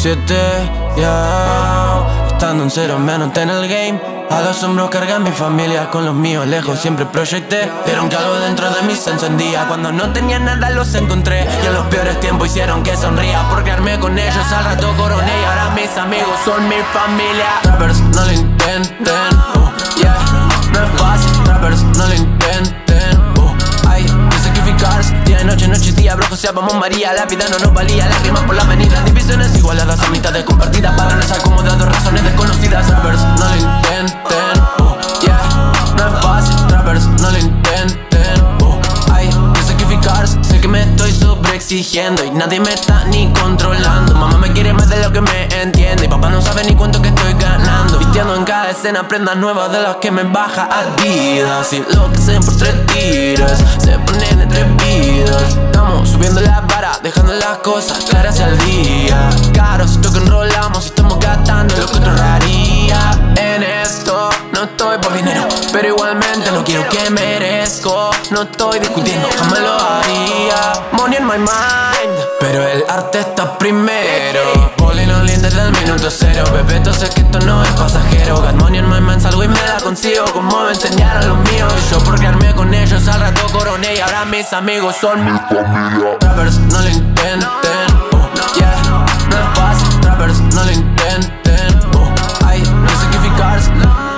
7, yeah. Estando en cero menos en el game. A los hombros carga mi familia, con los míos lejos siempre proyecté. Vieron que algo dentro de mí se encendía. Cuando no tenía nada los encontré. Y en los peores tiempos hicieron que sonría. Por quedarme con ellos al rato coroné. Y ahora mis amigos son mi familia. Rappers, no lo intenten, yeah. No es fácil, rappers, no lo intenten, hay que sacrificarse. Día y noche, noche y día, brojo sea vamos María. La vida no nos valía, lágrimas por la avenida. Divisiones igualadas a mitad de compartidas. Para no ser acomodados, razones desconocidas. Rappers, no lo intenten, yeah. No es fácil, rappers, no lo intenten, hay que sacrificarse. Sé que me estoy sobreexigiendo y nadie me está ni controlando. Mamá me quiere más de lo que me entiende y papá no sabe ni cuánto que estoy ganando. Vistiendo en cada escena prendas nuevas de las que me baja Adidas. Y lo que hacen por 3 tiros se ponen atrevidos. Estamos subiendo la vara, dejando las cosas claras al día. Caro, siento que enrolamos y estamos gastando lo que otro haría. En esto no estoy por dinero, pero igualmente no quiero que merezco. No estoy discutiendo, jamás lo haría. Money in my mind, pero el arte está primero. Bowling only desde el minuto 0. Bebé, entonces que esto no es pasajero. Got money in my mind, salgo y me la consigo. Como me enseñaron los míos. Y yo por quedarme con ellos al rato coroné. Y ahora mis amigos son mi familia. Rappers, no lo intenten, yeah. No es fácil, rappers, no lo intenten, hay que sacrificarse.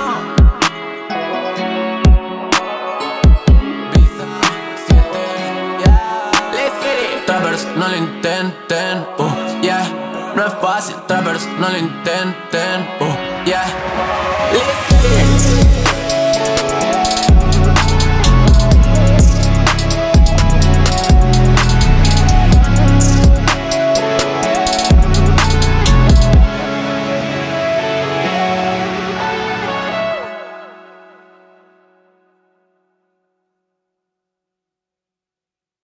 Rappers, no lo intenten, yeah. No es fácil, rappers, no lo intenten, yeah.